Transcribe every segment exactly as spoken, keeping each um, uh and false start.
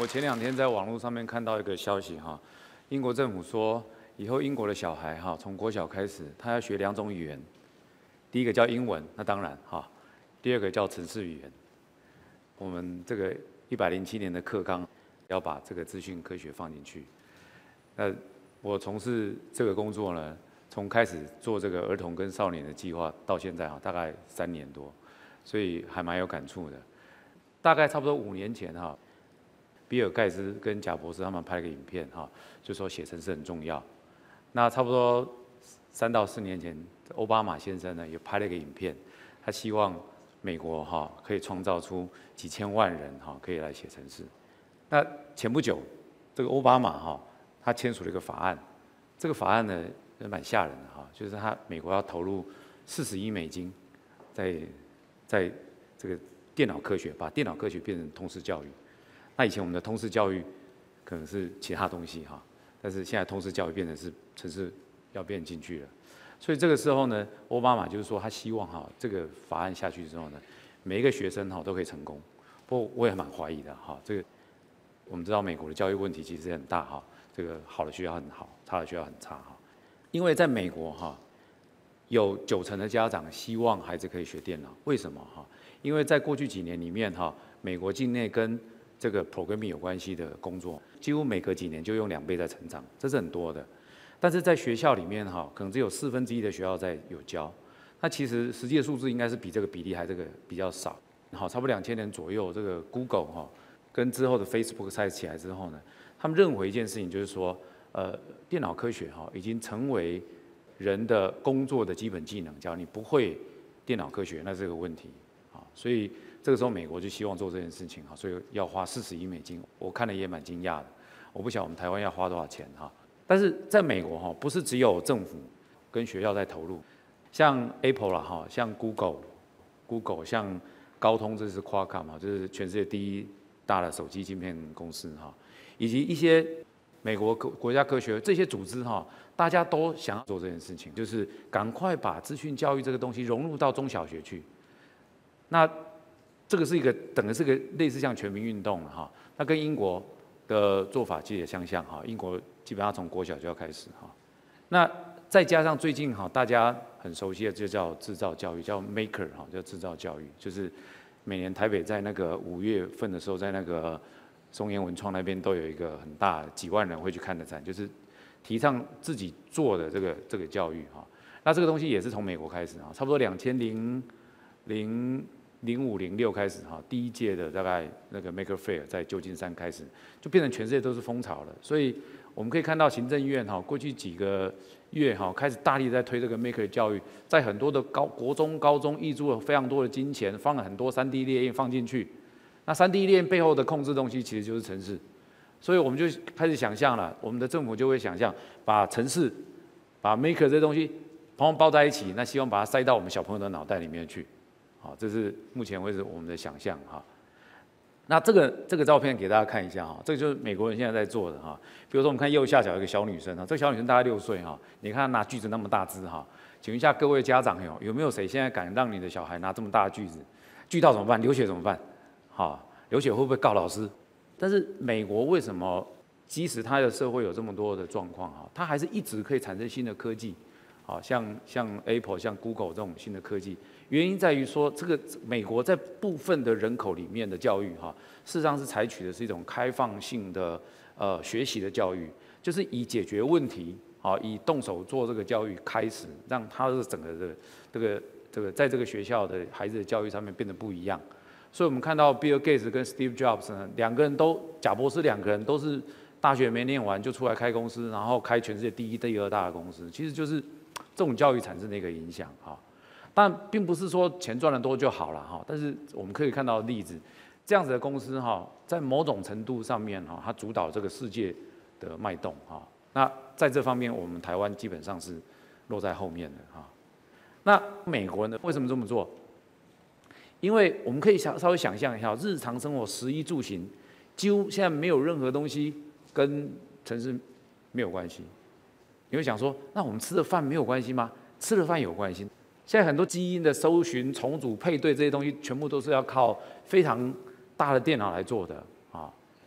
前两天在网络上面看到一个消息哈，英国政府说以后英国的小孩哈，从国小开始，他要学两种语言，第一个叫英文，那当然哈，第二个叫程式语言。我们这个一百零七年的课纲要把这个资讯科学放进去。那我从事这个工作呢，从开始做这个儿童跟少年的计划到现在哈，大概三年多，所以还蛮有感触的。大概差不多五年前哈。比尔盖茨跟贾博士他们拍了个影片哈，就说写程式很重要。那差不多三到四年前，奥巴马先生呢也拍了一个影片，他希望美国哈可以创造出几千万人哈可以来写程式。那前不久，这个奥巴马哈他签署了一个法案，这个法案呢也蛮吓人的哈，就是他美国要投入四十亿美金在在这个电脑科学，把电脑科学变成通识教育。那以前我们的通识教育可能是其他东西哈，但是现在通识教育变成是程式要变进去了，所以这个时候呢，奥巴马就是说他希望哈这个法案下去之后呢，每一个学生哈都可以成功。不过我也蛮怀疑的哈，这个我们知道美国的教育问题其实很大哈，这个好的学校很好，差的学校很差哈，因为在美国哈有九成的家长希望孩子可以学电脑，为什么哈？因为在过去几年里面哈，美国境内跟这个 programming 有关系的工作，几乎每隔几年就用两倍在成长，这是很多的。但是在学校里面哈，可能只有四分之一的学校在有教。那其实实际的数字应该是比这个比例还这个比较少。好，差不多两千年左右，这个 Google 哈跟之后的 Facebook 开始起来之后呢，他们认为一件事情就是说，呃，电脑科学哈已经成为人的工作的基本技能，假如你不会电脑科学，那是个问题啊，所以。这个时候，美国就希望做这件事情哈，所以要花四十亿美金，我看了也蛮惊讶的。我不晓得我们台湾要花多少钱哈，但是在美国哈，不是只有政府跟学校在投入，像 Apple 啦哈，像 Google，Google 像高通，这是 Qualcomm 哈，这是全世界第一大的手机晶片公司哈，以及一些美国国家科学这些组织哈，大家都想要做这件事情，就是赶快把资讯教育这个东西融入到中小学去。那这个是一个等于是个类似像全民运动了哈，那跟英国的做法其实也相像哈，英国基本上从国小就要开始哈，那再加上最近哈大家很熟悉的就叫制造教育，叫 Maker 哈，叫制造教育，就是每年台北在那个五月份的时候，在那个松烟文创那边都有一个很大几万人会去看的展，就是提倡自己做的这个这个教育哈，那这个东西也是从美国开始啊，差不多两千零零。零五零六开始哈，第一届的大概那个 Maker Fair 在旧金山开始，就变成全世界都是风潮了。所以我们可以看到行政院哈，过去几个月哈，开始大力在推这个 Maker 教育，在很多的高国中、高中挹注了非常多的金钱，放了很多 三 D 列印放进去。那 三 D 列印背后的控制东西其实就是程式，所以我们就开始想象了，我们的政府就会想象把程式、把 Maker 这东西统统包在一起，那希望把它塞到我们小朋友的脑袋里面去。好，这是目前为止我们的想象哈。那这个这个照片给大家看一下哈，这个就是美国人现在在做的哈。比如说我们看右下角有一个小女生哈，这个小女生大概六岁哈，你看她拿锯子那么大只哈，请问一下各位家长有有没有谁现在敢让你的小孩拿这么大的锯子？锯到怎么办？流血怎么办？好，流血会不会告老师？但是美国为什么即使它的社会有这么多的状况哈，它还是一直可以产生新的科技？好像像 Apple、像 Google 这种新的科技，原因在于说，这个美国在部分的人口里面的教育哈，事实上是采取的是一种开放性的呃学习的教育，就是以解决问题啊，以动手做这个教育开始，让他的整个的这个这个在这个学校的孩子的教育上面变得不一样。所以我们看到 Bill Gates 跟 Steve Jobs 呢，两个人都贾博士两个人都是大学没念完就出来开公司，然后开全世界第一、第二大的公司，其实就是。这种教育产生的一个影响哈，但并不是说钱赚得多就好了哈。但是我们可以看到例子，这样子的公司哈，在某种程度上面哈，它主导这个世界的脉动哈。那在这方面，我们台湾基本上是落在后面的哈。那美国呢，为什么这么做？因为我们可以想稍微想象一下，日常生活食衣住行，几乎现在没有任何东西跟城市没有关系。你会想说，那我们吃的饭没有关系吗？吃的饭有关系。现在很多基因的搜寻、重组、配对这些东西，全部都是要靠非常大的电脑来做的啊。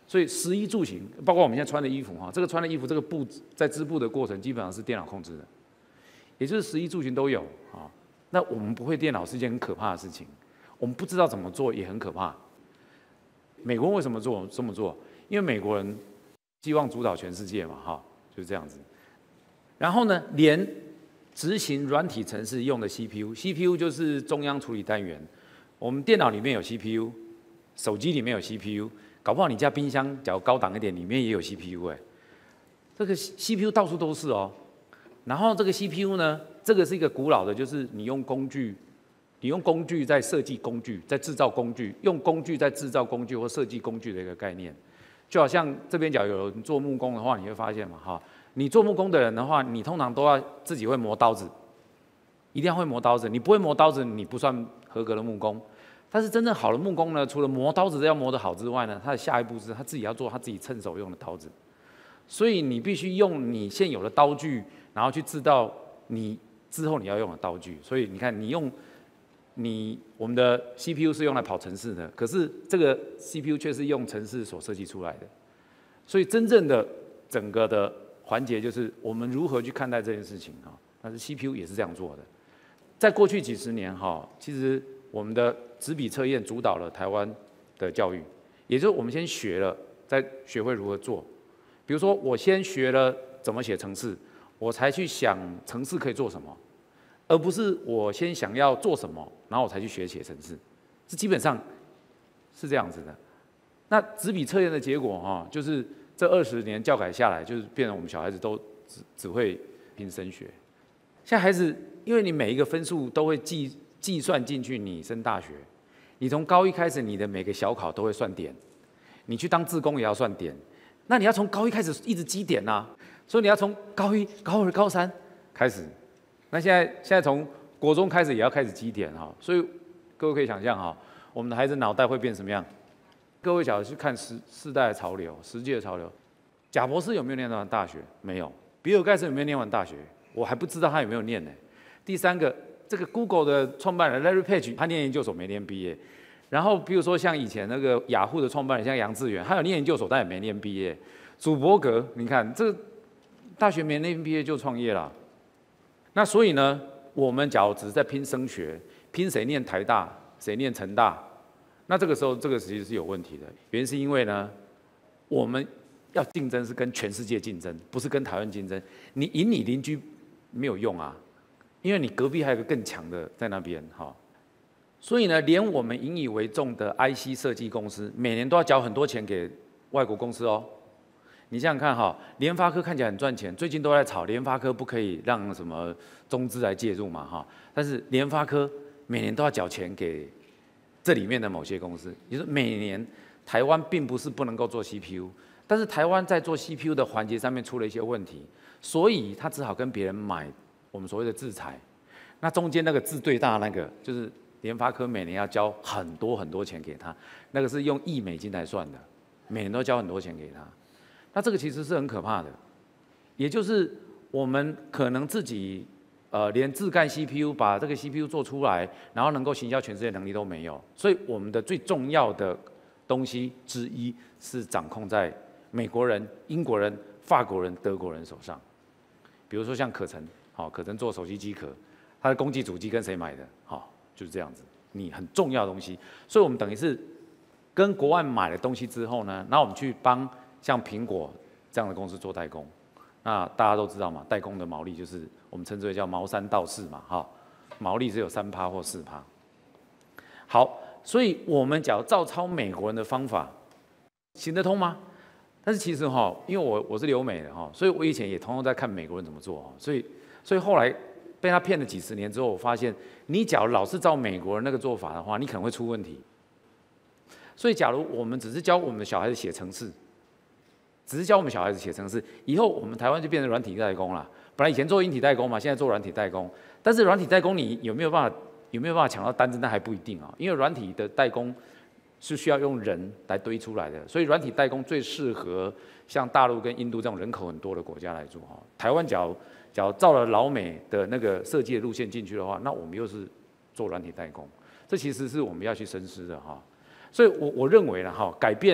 所以食衣住行，包括我们现在穿的衣服哈，这个穿的衣服这个布在织布的过程基本上是电脑控制的，也就是食衣住行都有啊。那我们不会电脑是一件很可怕的事情，我们不知道怎么做也很可怕。美国人为什么做这么做？因为美国人希望主导全世界嘛，哈，就是这样子。然后呢，连执行软体程式用的 C P U，C P U 就是中央处理单元。我们电脑里面有 C P U， 手机里面有 C P U， 搞不好你家冰箱假如高档一点，里面也有 C P U 哎。这个 C P U 到处都是哦。然后这个 C P U 呢，这个是一个古老的，就是你用工具。你用工具在设计工具，在制造工具，用工具在制造工具或设计工具的一个概念，就好像这边假如有人做木工的话，你会发现嘛，哈，你做木工的人的话，你通常都要自己会磨刀子，一定要会磨刀子，你不会磨刀子，你不算合格的木工。但是真正好的木工呢，除了磨刀子要磨得好之外呢，他的下一步是他自己要做他自己趁手用的刀子，所以你必须用你现有的刀具，然后去制造你之后你要用的刀具。所以你看，你用。你我们的 C P U 是用来跑程式的，可是这个 C P U 却是用程式所设计出来的，所以真正的整个的环节就是我们如何去看待这件事情哈。但是 C P U 也是这样做的，在过去几十年哈，其实我们的纸笔测验主导了台湾的教育，也就是我们先学了，再学会如何做。比如说我先学了怎么写程式，我才去想程式可以做什么。而不是我先想要做什么，然后我才去学写程式，是基本上是这样子的。那纸笔测验的结果哈，就是这二十年教改下来，就是变成我们小孩子都只只会拼升学。现在孩子，因为你每一个分数都会计计算进去，你升大学，你从高一开始，你的每个小考都会算点，你去当志工也要算点，那你要从高一开始一直积点啊，所以你要从高一、高二、高三开始。那现在现在从国中开始也要开始积点哈，所以各位可以想象哈，我们的孩子脑袋会变什么样？各位小孩去看时世代的潮流，实际的潮流。贾博士有没有念完大学？没有。比尔盖茨有没有念完大学？我还不知道他有没有念呢。第三个，这个 Google 的创办人 Larry Page， 他念研究所没念毕业。然后比如说像以前那个雅虎的创办人像杨致远，他有念研究所，但也没念毕业。祖伯格，你看这个大学没念毕业就创业了。那所以呢，我们假如只是在拼升学，拼谁念台大，谁念成大，那这个时候这个其实是有问题的。原因是因为呢，我们要竞争是跟全世界竞争，不是跟台湾竞争。你赢你邻居没有用啊，因为你隔壁还有个更强的在那边哈。所以呢，连我们引以为重的 I C 设计公司，每年都要缴很多钱给外国公司哦。你想想看哈，联发科看起来很赚钱，最近都在吵联发科不可以让什么中资来介入嘛哈，但是联发科每年都要缴钱给这里面的某些公司，也就是每年台湾并不是不能够做 C P U， 但是台湾在做 C P U 的环节上面出了一些问题，所以他只好跟别人买我们所谓的制裁。那中间那个字最大那个，就是联发科每年要交很多很多钱给他，那个是用亿美金来算的，每年都交很多钱给他。那这个其实是很可怕的，也就是我们可能自己呃连自干 C P U 把这个 C P U 做出来，然后能够行销全世界能力都没有，所以我们的最重要的东西之一是掌控在美国人、英国人、法国人、德国人手上。比如说像可成，好，可成做手机机壳，它的公记主机跟谁买的？好，就是这样子，你很重要的东西，所以我们等于是跟国外买了东西之后呢，然后我们去帮。像苹果这样的公司做代工，那大家都知道嘛，代工的毛利就是我们称之为叫毛三到四嘛，哈，毛利只有三趴或四趴。好，所以我们假如照抄美国人的方法，行得通吗？但是其实哈，因为我我是留美的哈，所以我以前也通常在看美国人怎么做，所以所以后来被他骗了几十年之后，我发现你假如老是照美国人那个做法的话，你可能会出问题。所以假如我们只是教我们的小孩子写程式。只是教我们小孩子写程式，以后我们台湾就变成软体代工了。本来以前做硬体代工嘛，现在做软体代工。但是软体代工你有没有办法有没有办法抢到单子，那还不一定啊。因为软体的代工是需要用人来堆出来的，所以软体代工最适合像大陆跟印度这种人口很多的国家来做哈。台湾假如假如照了老美的那个设计的路线进去的话，那我们又是做软体代工，这其实是我们要去深思的哈。所以我我认为呢哈，改变。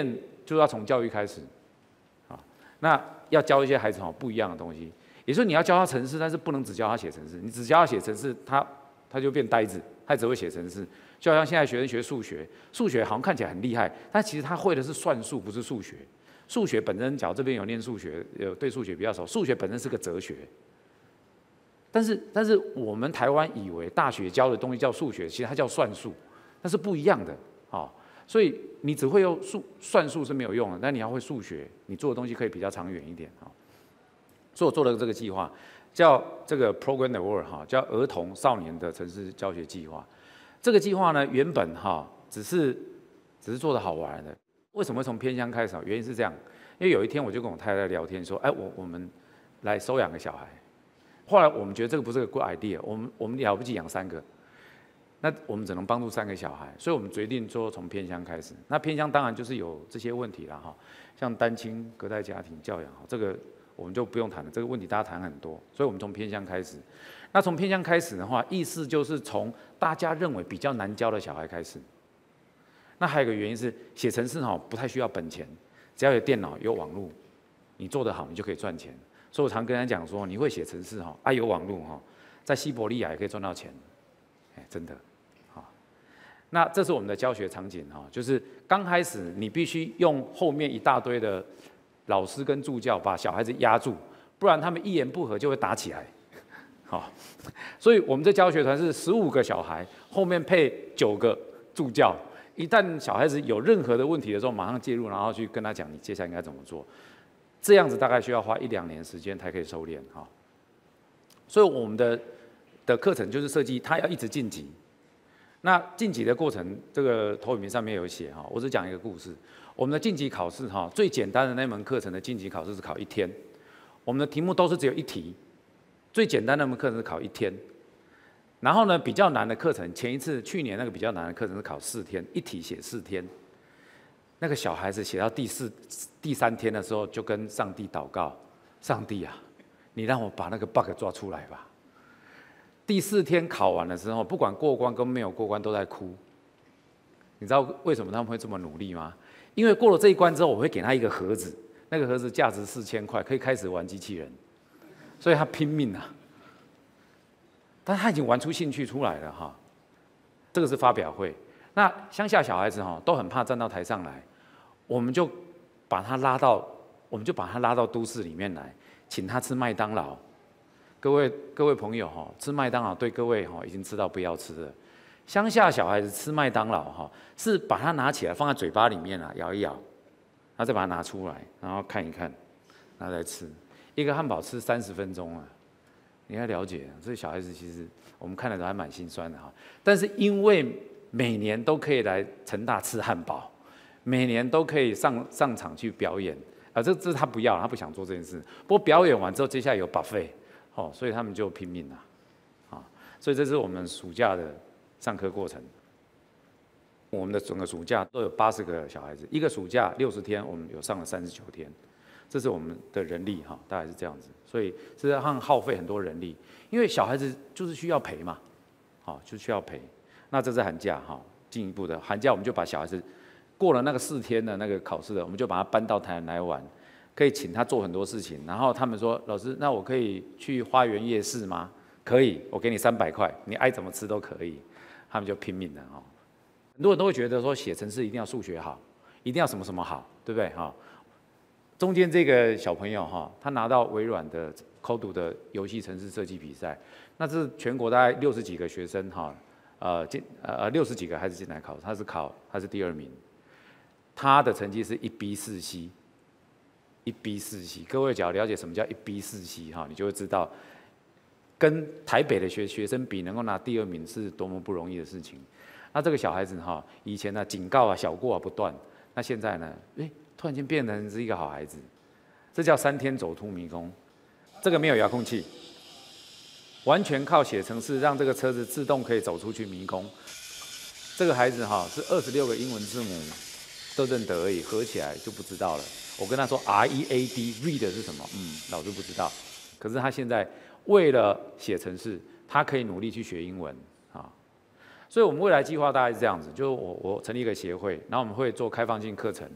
就要从教育开始，啊，那要教一些孩子哈不一样的东西。也就是你要教他程式，但是不能只教他写程式，你只教他写程式，他他就变呆子，他只会写程式。就好像现在学生学数学，数学好像看起来很厉害，但其实他会的是算术，不是数学。数学本身，假如这边有念数学，有对数学比较熟，数学本身是个哲学。但是但是我们台湾以为大学教的东西叫数学，其实它叫算术，那是不一样的啊。所以你只会用数算术是没有用的，但你要会数学，你做的东西可以比较长远一点啊。所以我做了这个计划，叫这个 Program the World 哈，叫儿童少年的城市教学计划。这个计划呢，原本哈只是只是做的好玩的。为什么会从偏乡开始？原因是这样，因为有一天我就跟我太太聊天说，哎，我我们来收养个小孩。后来我们觉得这个不是个 good idea， 我们我们了不起养三个，那我们只能帮助三个小孩，所以我们决定说从偏乡开始。那偏乡当然就是有这些问题了哈，像单亲、隔代家庭教养，这个我们就不用谈了，这个问题大家谈很多，所以我们从偏乡开始。那从偏乡开始的话，意思就是从大家认为比较难教的小孩开始。那还有一个原因是，写程式哈不太需要本钱，只要有电脑有网络，你做得好，你就可以赚钱。所以我常跟人家讲说，你会写程式哈，啊有网络哈，在西伯利亚也可以赚到钱，哎，真的，好。那这是我们的教学场景哈，就是刚开始你必须用后面一大堆的老师跟助教把小孩子压住，不然他们一言不合就会打起来。好，所以我们这教学团是十五个小孩，后面配九个助教。一旦小孩子有任何的问题的时候，马上介入，然后去跟他讲你接下来应该怎么做。这样子大概需要花一两年时间才可以收敛哈。所以我们的的课程就是设计他要一直晋级。那晋级的过程，这个投影片上面有写哈，我只讲一个故事。我们的晋级考试哈，最简单的那门课程的晋级考试是考一天，我们的题目都是只有一题。最简单的那门课程是考一天，然后呢，比较难的课程，前一次去年那个比较难的课程是考四天，一题写四天。那个小孩子写到第四、第三天的时候，就跟上帝祷告：“上帝啊，你让我把那个 bug 抓出来吧。”第四天考完的时候，不管过关跟没有过关都在哭。你知道为什么他们会这么努力吗？因为过了这一关之后，我会给他一个盒子，那个盒子价值四千块，可以开始玩机器人。所以他拼命啊，但他已经玩出兴趣出来了哈。这个是发表会，那乡下小孩子哈都很怕站到台上来，我们就把他拉到，我们就把他拉到都市里面来，请他吃麦当劳。各位各位朋友哈，吃麦当劳对各位哈已经知道不要吃了。乡下小孩子吃麦当劳哈，是把它拿起来放在嘴巴里面啊，咬一咬，然后再把它拿出来，然后看一看，然后再吃。一个汉堡吃三十分钟啊，你要了解，这小孩子其实我们看的都还蛮心酸的哈。但是因为每年都可以来成大吃汉堡，每年都可以上上场去表演啊，这这他不要，他不想做这件事。不过表演完之后，接下来有 buffet， 哦，所以他们就拼命了，啊，所以这是我们暑假的上课过程。我们的整个暑假都有八十个小孩子，一个暑假六十天，我们有上了三十九天。这是我们的人力哈，大概是这样子，所以这要耗费很多人力，因为小孩子就是需要陪嘛，好，就需要陪。那这是寒假哈，进一步的寒假我们就把小孩子过了那个四天的那个考试的，我们就把他搬到台南来玩，可以请他做很多事情。然后他们说，老师，那我可以去花园夜市吗？可以，我给你三百块，你爱怎么吃都可以。他们就拼命的哈。很多人都会觉得说写程式一定要数学好，一定要什么什么好，对不对哈？中间这个小朋友哈，他拿到微软的 Coded 的游戏程式设计比赛，那这是全国大概六十几个学生哈，呃进呃六十几个孩子进来考，他是考他是第二名，他的成绩是一 B 四 C， 一 B 四 C， 各位只要了解什么叫一 B 四 C 哈，你就会知道，跟台北的学学生比，能够拿第二名是多么不容易的事情。那这个小孩子哈，以前呢警告啊小过啊不断，那现在呢，哎。突然间变成是一个好孩子，这叫三天走出迷宫。这个没有遥控器，完全靠写程式让这个车子自动可以走出去迷宫。这个孩子哈是二十六个英文字母都认得而已，合起来就不知道了。我跟他说 R E A D read 是什么，嗯，老师不知道。可是他现在为了写程式，他可以努力去学英文啊。所以我们未来计划大概是这样子，就是我我成立一个协会，然后我们会做开放性课程。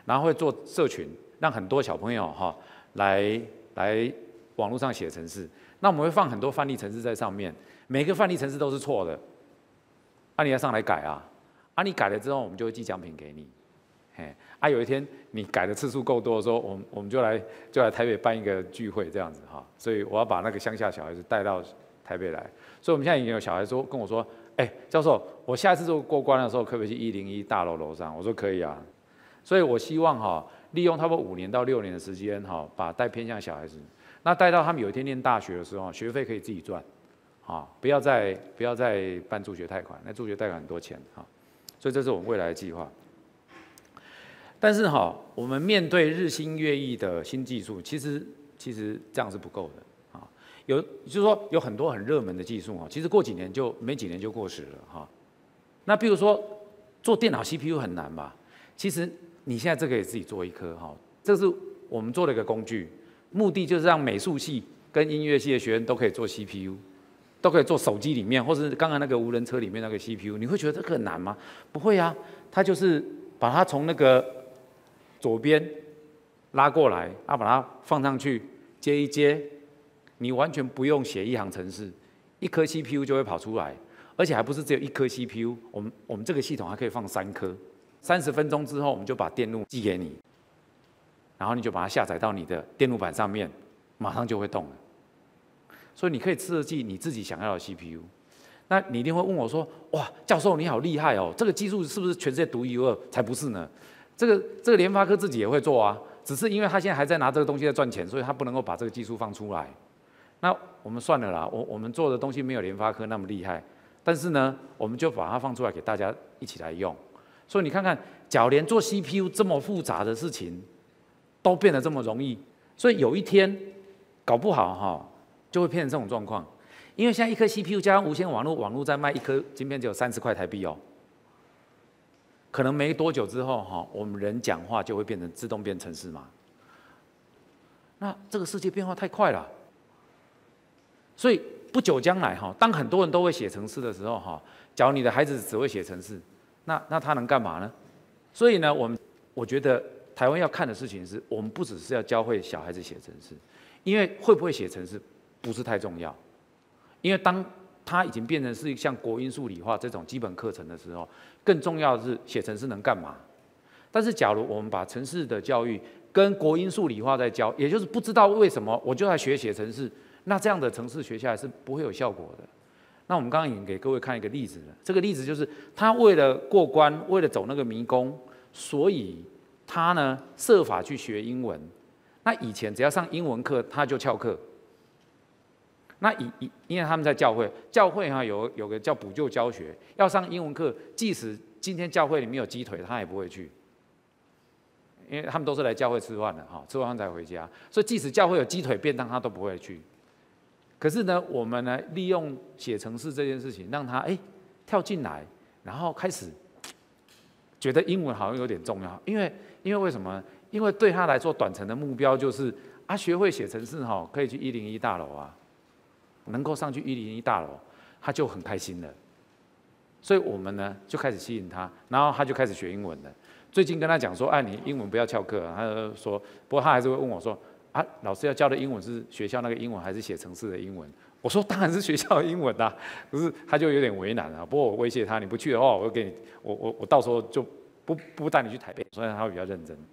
然后会做社群，让很多小朋友哈来来网络上写程式。那我们会放很多范例程式在上面，每个范例程式都是错的，啊，你要上来改啊，啊，你改了之后，我们就会寄奖品给你。嘿，啊，有一天你改的次数够多的时候，我们我们就来就来台北办一个聚会这样子哈，所以我要把那个乡下小孩子带到台北来，所以我们现在已经有小孩说跟我说，哎、欸，教授，我下一次做过关的时候，可不可以去一零一大楼楼上？我说可以啊，所以我希望哈，利用差不多五年到六年的时间哈，把带偏向小孩子，那带到他们有一天念大学的时候，学费可以自己赚，啊，不要再不要再办助学贷款，那助学贷款很多钱哈，所以这是我们未来的计划。但是哈，我们面对日新月异的新技术，其实其实这样是不够的啊。有就是说有很多很热门的技术哈，其实过几年就没几年就过时了哈。那比如说做电脑 C P U 很难吧？其实你现在这个也自己做一颗哈，这是我们做了一个工具，目的就是让美术系跟音乐系的学员都可以做 C P U， 都可以做手机里面，或是刚刚那个无人车里面那个 C P U。你会觉得这个很难吗？不会啊，它就是把它从那个左边拉过来，啊，把它放上去，接一接，你完全不用写一行程式，一颗 C P U 就会跑出来，而且还不是只有一颗 C P U， 我们我们这个系统还可以放三颗。三十分钟之后，我们就把电路寄给你，然后你就把它下载到你的电路板上面，马上就会动了。所以你可以设计你自己想要的 C P U。那你一定会问我说：“哇，教授你好厉害哦，这个技术是不是全世界独一无二？”才不是呢。这个这个联发科自己也会做啊，只是因为他现在还在拿这个东西在赚钱，所以他不能够把这个技术放出来。那我们算了啦，我我们做的东西没有联发科那么厉害，但是呢，我们就把它放出来给大家一起来用。所以你看看，假如连做 C P U 这么复杂的事情都变得这么容易，所以有一天搞不好哈，就会变成这种状况。因为现在一颗 C P U 加上无线网络，网络在卖一颗晶片只有三十块台币哦。可能没多久之后，哈，我们人讲话就会变成自动变程式码。那这个世界变化太快了，所以不久将来，哈，当很多人都会写程式的时候，哈，假如你的孩子只会写程式，那那他能干嘛呢？所以呢，我们我觉得台湾要看的事情是，我们不只是要教会小孩子写程式，因为会不会写程式不是太重要，因为当它已经变成是像国英数理化这种基本课程的时候，更重要的是写程式能干嘛？但是假如我们把程式的教育跟国英数理化在教，也就是不知道为什么我就在学写程式，那这样的程式学下来是不会有效果的。那我们刚刚已经给各位看一个例子了，这个例子就是他为了过关，为了走那个迷宫，所以他呢设法去学英文。那以前只要上英文课，他就翘课。那以以因为他们在教会，教会哈有有个叫补救教学，要上英文课，即使今天教会里面有鸡腿，他也不会去，因为他们都是来教会吃饭的哈，吃完饭才回家，所以即使教会有鸡腿便当，他都不会去。可是呢，我们呢利用写程式这件事情，让他哎跳进来，然后开始觉得英文好像有点重要，因为因为为什么？因为对他来说，短程的目标就是啊，学会写程式哈，可以去一零一大楼啊。能够上去一零一大楼，他就很开心了。所以我们呢就开始吸引他，然后他就开始学英文了。最近跟他讲说，哎、啊，你英文不要翘课、啊。他就说，不过他还是会问我说，啊，老师要教的英文是学校那个英文，还是写程式的英文？我说当然是学校的英文啊。可是他就有点为难啊。不过我威胁他，你不去的话，我会给你，我我我到时候就不不带你去台北，所以他会比较认真。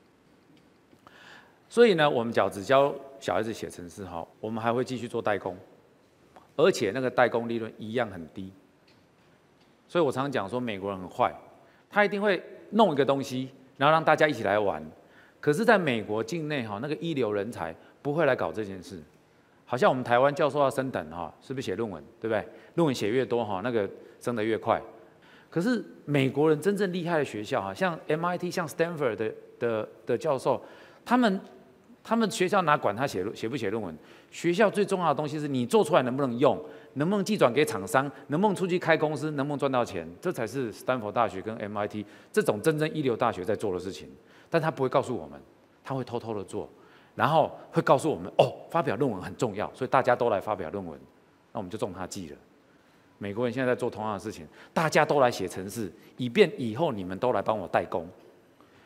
所以呢，我们只要只教小孩子写程式哈，我们还会继续做代工。而且那个代工利润一样很低，所以我常常讲说美国人很坏，他一定会弄一个东西，然后让大家一起来玩。可是，在美国境内哈，那个一流人才不会来搞这件事。好像我们台湾教授要升等哈，是不是写论文，对不对？论文写越多哈，那个升得越快。可是美国人真正厉害的学校哈，像 M I T、像 Stanford 的的的教授，他们。他们学校哪管他写写不写论文？学校最重要的东西是你做出来能不能用，能不能寄转给厂商，能不能出去开公司，能不能赚到钱，这才是斯坦福大学跟 M I T 这种真正一流大学在做的事情。但他不会告诉我们，他会偷偷的做，然后会告诉我们哦，发表论文很重要，所以大家都来发表论文，那我们就中他计了。美国人现在在做同样的事情，大家都来写程式，以便以后你们都来帮我代工。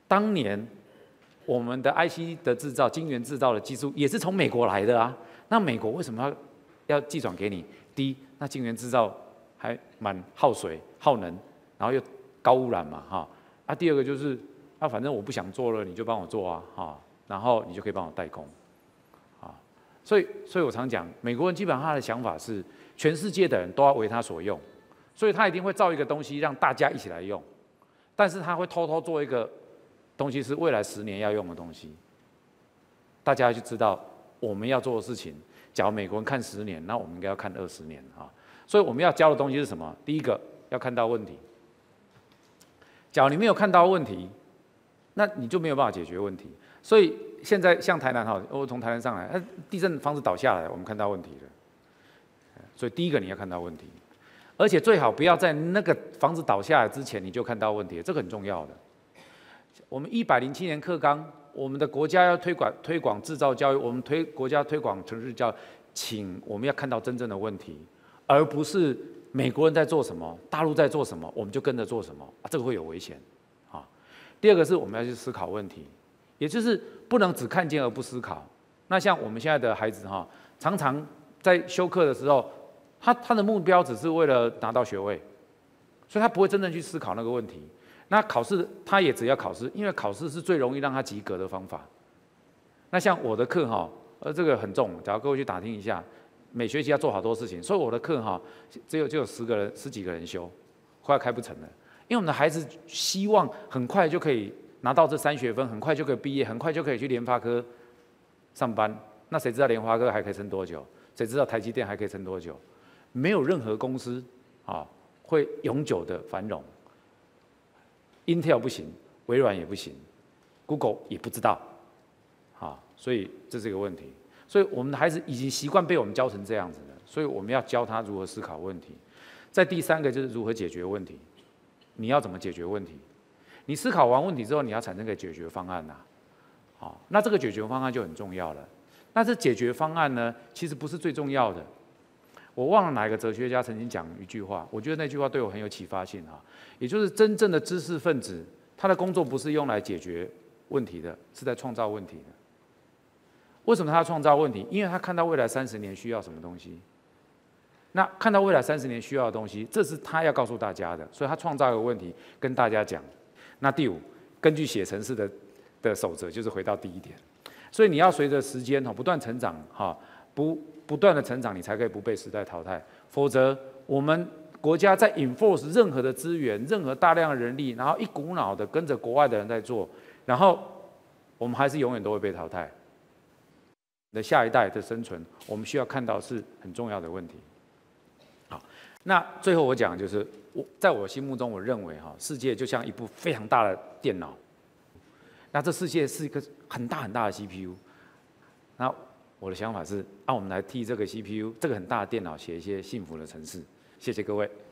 当年我们的 I C 的制造、晶圆制造的技术也是从美国来的啊。那美国为什么要要寄转给你？第一，那晶圆制造还蛮耗水、耗能，然后又高污染嘛，哈。啊，第二个就是，啊，反正我不想做了，你就帮我做啊，哈，然后你就可以帮我代工，啊，所以，所以我常讲，美国人基本上他的想法是，全世界的人都要为他所用，所以他一定会造一个东西让大家一起来用，但是他会偷偷做一个东西是未来十年要用的东西，大家就知道我们要做的事情。假如美国人看十年，那我们应该要看二十年啊。所以我们要教的东西是什么？第一个要看到问题。假如你没有看到问题，那你就没有办法解决问题。所以现在像台南哈，我从台南上来，地震房子倒下来，我们看到问题了。所以第一个你要看到问题，而且最好不要在那个房子倒下来之前你就看到问题，这个很重要的。我们一百零七年课纲。我们的国家要推广推广制造教育，我们推国家推广城市教育，请我们要看到真正的问题，而不是美国人在做什么，大陆在做什么，我们就跟着做什么啊，这个会有危险啊。第二个是我们要去思考问题，也就是不能只看见而不思考。那像我们现在的孩子哈，常常在修课的时候，他他的目标只是为了拿到学位，所以他不会真正去思考那个问题。那考试他也只要考试，因为考试是最容易让他及格的方法。那像我的课哈，呃，这个很重，假如各位去打听一下，每学期要做好多事情，所以我的课哈，只有就有十个人、十几个人修，快要开不成了。因为我们的孩子希望很快就可以拿到这三学分，很快就可以毕业，很快就可以去联发科上班。那谁知道联发科还可以撑多久？谁知道台积电还可以撑多久？没有任何公司啊会永久的繁荣。Intel 不行，微软也不行 ，Google 也不知道，啊，所以这是一个问题。所以我们的孩子已经习惯被我们教成这样子了，所以我们要教他如何思考问题。再第三个就是如何解决问题，你要怎么解决问题？你思考完问题之后，你要产生个解决方案呐、啊，好，那这个解决方案就很重要了。那这解决方案呢，其实不是最重要的。我忘了哪一个哲学家曾经讲一句话，我觉得那句话对我很有启发性哈，也就是真正的知识分子，他的工作不是用来解决问题的，是在创造问题的。为什么他要创造问题？因为他看到未来三十年需要什么东西，那看到未来三十年需要的东西，这是他要告诉大家的，所以他创造一个问题跟大家讲。那第五，根据写程式的的守则，就是回到第一点，所以你要随着时间哈不断成长哈不。不断的成长，你才可以不被时代淘汰。否则，我们国家在 enforce 任何的资源、任何大量的人力，然后一股脑的跟着国外的人在做，然后我们还是永远都会被淘汰。的下一代的生存，我们需要看到是很重要的问题。好，那最后我讲就是，我在我心目中，我认为哈，世界就像一部非常大的电脑，那这世界是一个很大很大的 C P U， 那。我的想法是，让、啊、我们来替这个 C P U 这个很大的电脑写一些幸福的程式。谢谢各位。